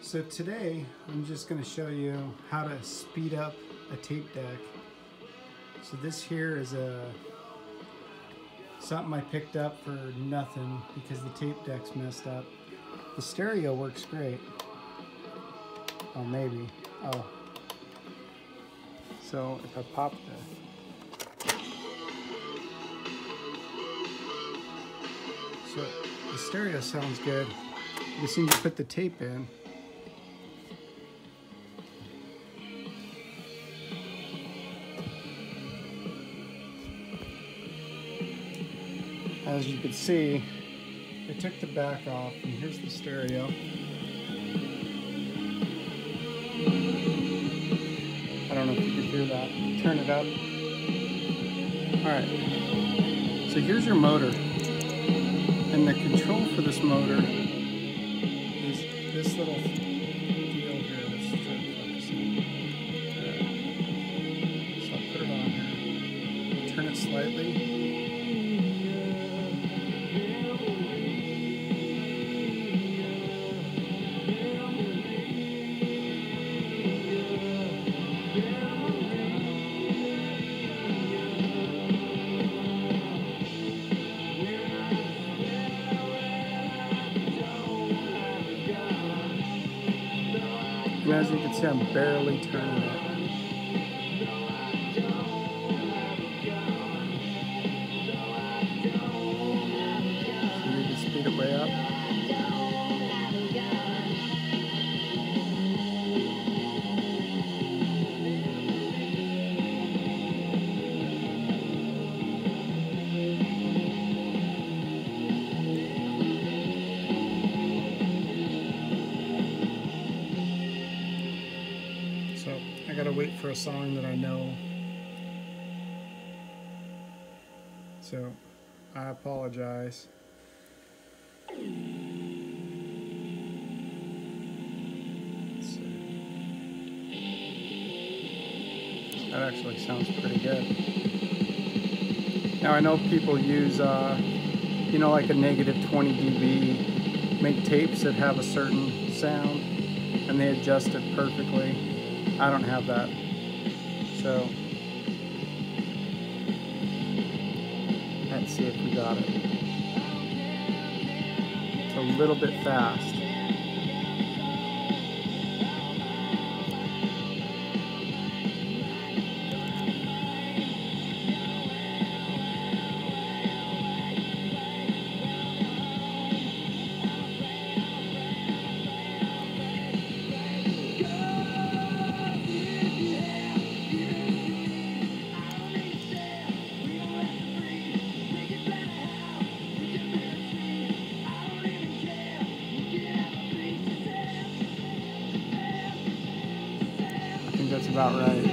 So today I'm just going to show you how to speed up a tape deck. So this here is something I picked up for nothing because the tape deck's messed up. The stereo works great. Oh, maybe. Oh. So if I pop the stereo sounds good. You just need to put the tape in. As you can see, I took the back off, and here's the stereo. I don't know if you can hear that. Turn it up. Alright, so here's your motor. And the control for this motor is this little deal here. Let's try to focus in. So I'll put it on here. Turn it slightly. And as you can see, I'm barely turning it. So you can speed it way up. So I gotta wait for a song that I know. So I apologize. Let's see. That actually sounds pretty good. Now I know people use, you know, like a negative 20 dB, make tapes that have a certain sound, and they adjust it perfectly. I don't have that, so let's see if we got it. It's a little bit fast. I think that's about right.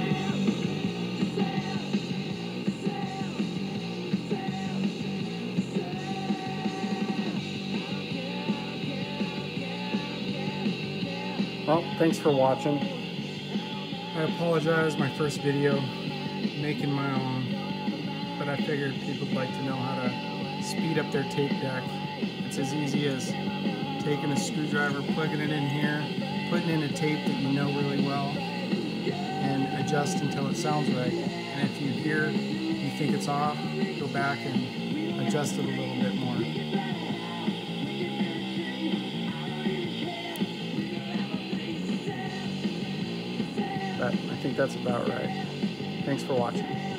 Well, thanks for watching. I apologize, my first video, making my own, but I figured people would like to know how to speed up their tape deck. It's as easy as taking a screwdriver, plugging it in here, putting in a tape that you know really well, and adjust until it sounds right. And if you hear, you think it's off, go back and adjust it a little bit more. But I think that's about right. Thanks for watching.